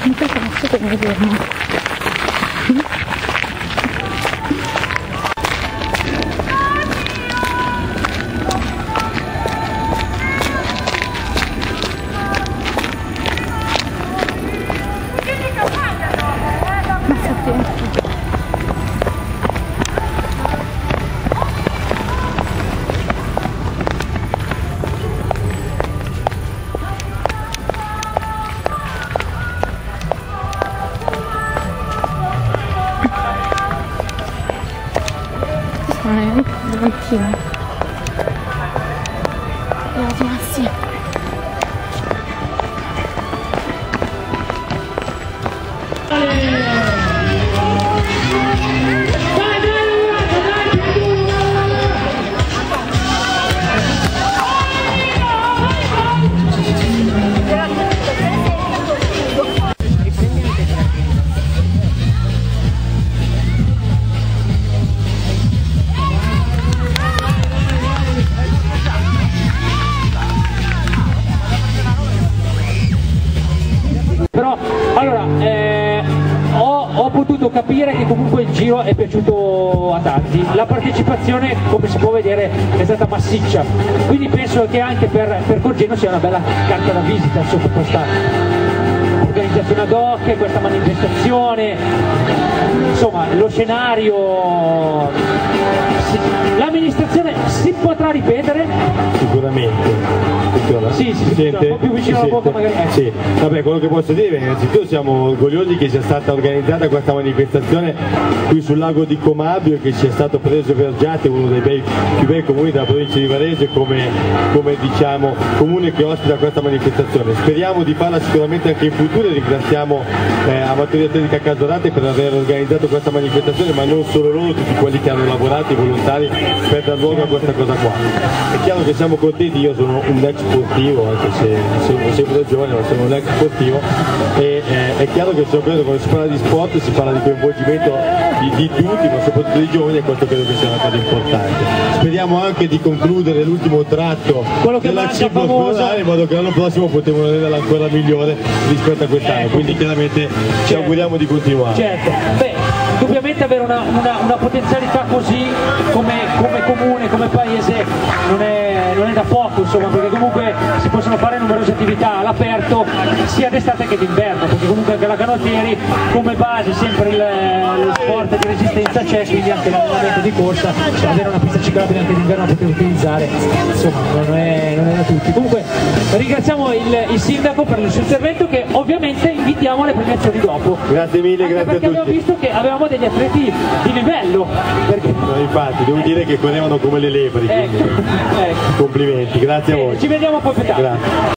Mi piace adesso che mi fermo. Davantino sì. Allora, ho potuto capire che comunque il giro è piaciuto a tanti, la partecipazione come si può vedere è stata massiccia, quindi penso che anche per Corgeno sia una bella carta da visita sotto questa organizzazione ad hoc, questa manifestazione, insomma lo scenario, l'amministrazione si potrà ripetere? Sicuramente. Sì, si sente un po' più vicino alla bocca magari. Sì, vabbè, quello che posso dire, innanzitutto siamo orgogliosi che sia stata organizzata questa manifestazione qui sul lago di Comabio e che sia stato preso Vergiate, uno dei più bei comuni della provincia di Varese, come diciamo comune che ospita questa manifestazione. Speriamo di farla sicuramente anche in futuro e ringraziamo Amatori Atletica Casorate per aver organizzato questa manifestazione, ma non solo loro, tutti quelli che hanno lavorato, i volontari, per dar luogo a questa cosa qua. È chiaro che siamo contenti, io sono un ex sportivo, anche se sono sempre giovane, ma sono un ex sportivo, e è chiaro che quando si parla di sport si parla di coinvolgimento di tutti, ma soprattutto dei giovani, e questo credo che sia una cosa importante. Speriamo anche di concludere l'ultimo tratto della ciclo stradale, in modo che l'anno prossimo potremo renderla ancora migliore rispetto a quest'anno, quindi chiaramente ci auguriamo di continuare. Certo, beh, indubbiamente avere una potenzialità così come comune, come paese non è da poco, insomma, perché comunque si possono fare numerose attività all'aperto sia d'estate che d'inverno, perché comunque anche la canottieri come base sempre lo sport di resistenza c'è, quindi anche l'allenamento di corsa, avere una pista ciclabile anche d'inverno da poter utilizzare, insomma non è da tutti. Comunque ringraziamo il sindaco per il suo intervento, che ovviamente invitiamo alle premiazioni dopo. Grazie mille, anche grazie a tutti. Perché abbiamo visto che avevamo degli atleti di livello. Perché... No, infatti, devo dire che correvano come le lepri, quindi complimenti, grazie a voi. Ci vediamo poi più tardi. Grazie.